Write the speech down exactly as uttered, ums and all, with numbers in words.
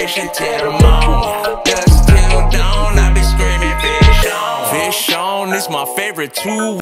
fish until the morning. Dusk till dawn, I be screaming fish on. Fish on is my favorite too.